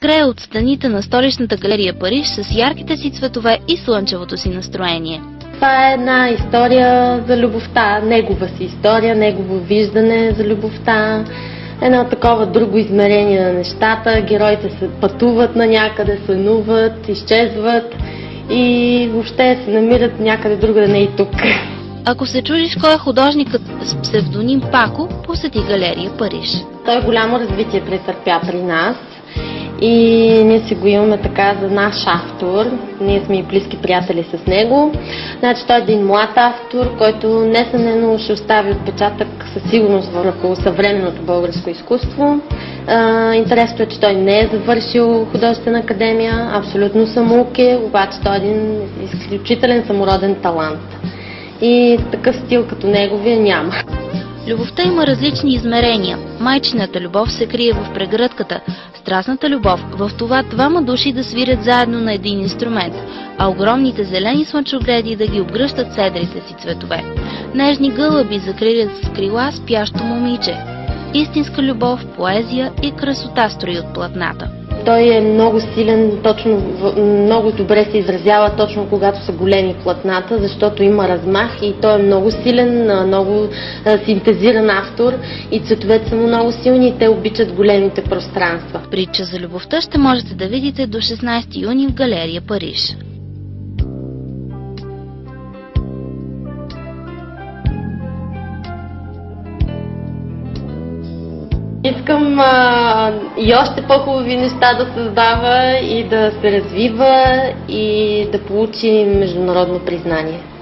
Грее от стените на столичната галерия Париж с ярките си цветове и слънчевото си настроение. Това е една история за любовта, негова си история, негово виждане за любовта, едно такова друго измерение на нещата. Героите се пътуват на някъде, сънуват, изчезват и въобще се намират някъде другаде, не и тук. Ако се чудиш кой е художникът с псевдоним Пако, посети галерия Париж. Той голямо развитие претърпя при нас и ние си го имаме така за наш автор. Ние сме и близки приятели с него. Значи той е един млад автор, който несъмнено ще остави отпечатък със сигурност върху съвременното българско изкуство. Интересното е, че той не е завършил художествена академия, абсолютно самоук е, обаче той е един изключителен самороден талант. И такъв стил като неговия няма. Любовта има различни измерения. Майчината любов се крие в прегръдката, страстната любов в това двама души да свирят заедно на един инструмент, а огромните зелени слънчогледи да ги обгръщат седрите си цветове. Нежни гълъби закрилят с крила спящо момиче. Истинска любов, поезия и красота строи от платната. Той е много силен, точно, много добре се изразява точно когато са големи платната, защото има размах и той е много силен, много синтезиран автор и цветовете са му много силни и те обичат големите пространства. Притча за любовта ще можете да видите до 16 юни в галерия Париж. Искам и още по-хубави неща да създава и да се развива и да получи международно признание.